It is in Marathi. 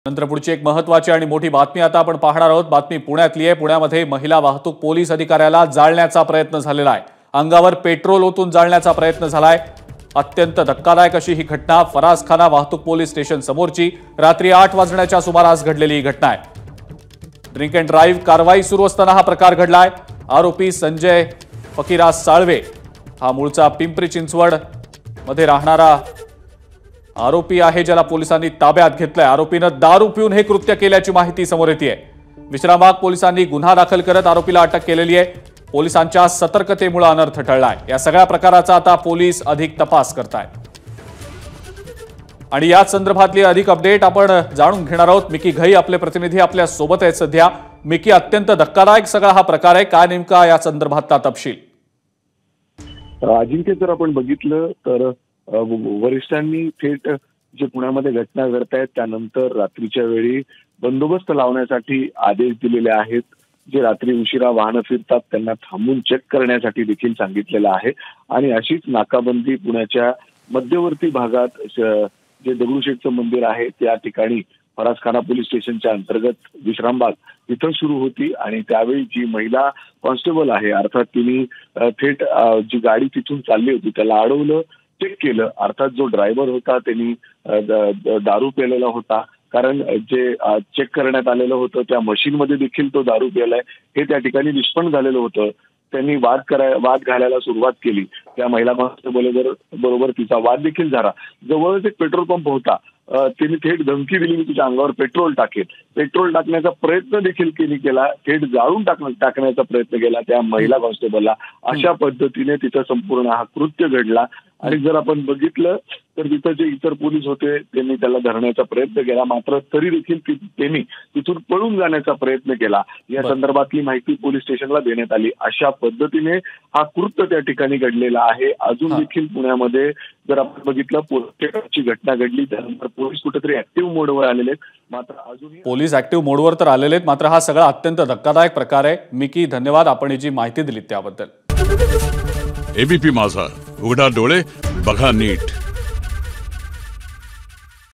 नंतर पुढची एक महत्त्वाची आणि मोठी बातमी आता आपण पाहणार आहोत। बातमी पुण्यातली आहे। पुण्यामध्ये महिला वाहतूक पोलीस अधिकाऱ्याला जाळण्याचा प्रयत्न झालेला आहे। अंगावर पेट्रोल ओतून जाळण्याचा प्रयत्न झालाय। अत्यंत धक्कादायक अशी ही घटना फरासखाना वाहतूक पोलीस स्टेशन समोरची रात्री 8 वाजण्याच्या सुमारास घडलेली ही घटना आहे। ड्रिंक अँड ड्राइव्ह कारवाई सुरू असताना हा प्रकार घडलाय। आरोपी संजय फकीराज साळवे हा मूळचा पिंपरी चिंचवड मध्ये राहणारा आरोपी आहे, ज्याला पोलिसांनी ताब्यात घेतलंय। आरोपीनं दारू पिऊन हे कृत्य केल्याची माहिती समोर येतेय। विश्रामबाग पोलिसांनी गुन्हा दाखल करत आरोपीला अटक केलेली आहे। पोलिसांच्या सतर्कतेमुळे अनर्थ टळलाय। या सगळ्या प्रकाराचा आता पोलीस अधिक तपास करतायत आणि याच संदर्भातली अधिक अपडेट आपण जाणून घेणार आहोत। मिकी घई आपले प्रतिनिधी आपल्या सोबत आहेत सध्या। मिकी, अत्यंत धक्कादायक सगळा हा प्रकार आहे, काय नेमका या संदर्भातला तपशील? अजिंक्य, जर आपण बघितलं तर वरिष्ठांनी थेट जे पुण्यामध्ये घटना घडतायत त्यानंतर रात्रीच्या वेळी बंदोबस्त लावण्यासाठी आदेश दिलेले आहेत। जे रात्री उशिरा वाहनं फिरतात त्यांना थांबून चेक करण्यासाठी देखील सांगितलेलं आहे आणि अशीच नाकाबंदी पुण्याच्या मध्यवर्ती भागात जे दगडूशेठचं मंदिर आहे त्या ठिकाणी फरासखाना पोलीस स्टेशनच्या अंतर्गत विश्रामबाग तिथं सुरू होती आणि त्यावेळी जी महिला कॉन्स्टेबल आहे अर्थात तिने थेट जी गाडी तिथून चालली होती त्याला अडवलं, चेक केलं। अर्थात जो ड्रायव्हर होता त्यांनी दारू पिलेला होता, कारण जे चेक करण्यात आलेलं होतं त्या मशीनमध्ये देखील तो दारू पिलाय हे त्या ठिकाणी निष्पन्न झालेलं होतं। त्यांनी वाद घालायला सुरुवात केली। त्या महिला कॉन्स्टेबल बरोबर तिचा वाद देखील झाला। जवळच एक पेट्रोल पंप होता, तिने थेट धमकी दिली की तुझ्या अंगावर पेट्रोल टाकेल। पेट्रोल टाकण्याचा प्रयत्न देखील तिने केला, थेट जाळून टाकण्याचा प्रयत्न केला त्या महिला कॉन्स्टेबलला। अशा पद्धतीने तिथं संपूर्ण हा कृत्य घडला आणि जर आपण बघितलं तर तिथं जे इतर पोलीस होते त्यांनी त्याला धरण्याचा प्रयत्न केला, मात्र तरी देखील त्यांनी तिथून पळून जाण्याचा प्रयत्न केला। या संदर्भातली माहिती पोलीस स्टेशनला देण्यात आली। अशा पद्धतीने हा कृत्य त्या ठिकाणी घडलेला आहे। अजून देखील पुण्यामध्ये जर आपण बघितलं पोलिसची घटना घडली त्यानंतर पोलीस कुठेतरी ऍक्टिव्ह मोडवर आलेले आहेत, मात्र अजूनही पोलीस ऍक्टिव्ह मोडवर तर आलेले आहेत, मात्र हा सगळा अत्यंत धक्कादायक प्रकार आहे। मिकी, धन्यवाद आपण जी माहिती दिली त्याबद्दल। एबीपी माझा, उघडा डोळे बघा नीट।